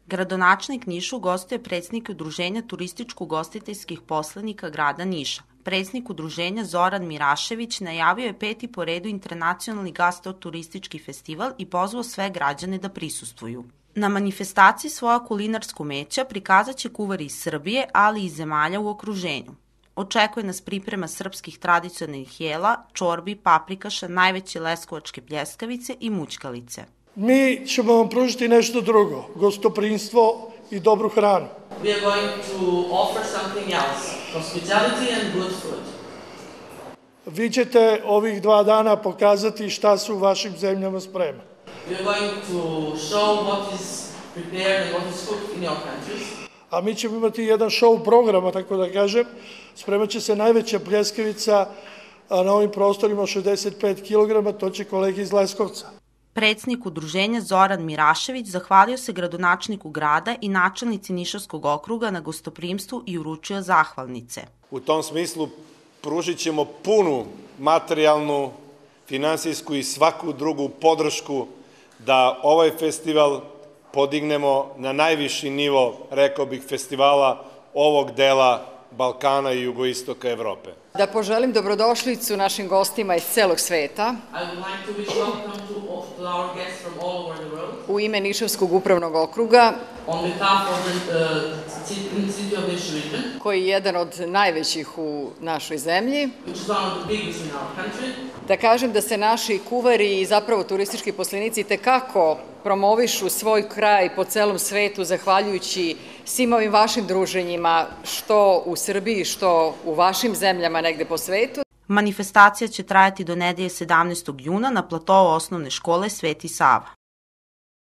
Gradonačelnik Niša ugostio predsednika Udruženja turističko-ugostiteljskih poslenika grada Niša. Predsednik udruženja Zoran Mirašević najavio je 5. po redu internacionalni gastro-turistički festival i pozvao sve građane da prisustvuju. Na manifestaciji svoja kulinarska umeća prikazat će kuvari iz Srbije, ali i zemalja u okruženju. Očekuje nas priprema srpskih tradicionalnih jela, čorbi, paprikaša, najveće leskovačke pljeskavice i mućkalice. Mi ćemo vam pružiti nešto drugo, gostoprimstvo i dobru hranu. We are going to offer something else, hospitality and good food. Vi ćete ovih 2 dana pokazati šta su u vašim zemljama sprema. We are going to show what is prepared and what is cooked in your countries. A mi ćemo imati jedan show programa, tako da kažem. Spremat će se najveća pljeskavica na ovim prostorima 65 kg, to će kolege iz Leskovca. Predsednik udruženja Zoran Mirašević zahvalio se gradonačelniku grada i načelnici Nišavskog okruga na gostoprimstvu i uručio zahvalnice. U tom smislu pružit ćemo punu materijalnu, finansijsku i svaku drugu podršku da ovaj festival podignemo na najviši nivo, rekao bih, festivala ovog dela Balkana i jugoistoka Evrope. Da poželim dobrodošlicu našim gostima iz celog sveta u ime Nišavskog upravnog okruga, koji je jedan od najvećih u našoj zemlji. Da kažem da se naši kuvari i zapravo turistički poslenici tekako promovišu svoj kraj po celom svetu zahvaljujući svim ovim vašim druženjima, što u Srbiji, što u vašim zemljama negde po svetu. Manifestacija će trajati do nedelje 17. juna na platovu osnovne škole Sveti Sava.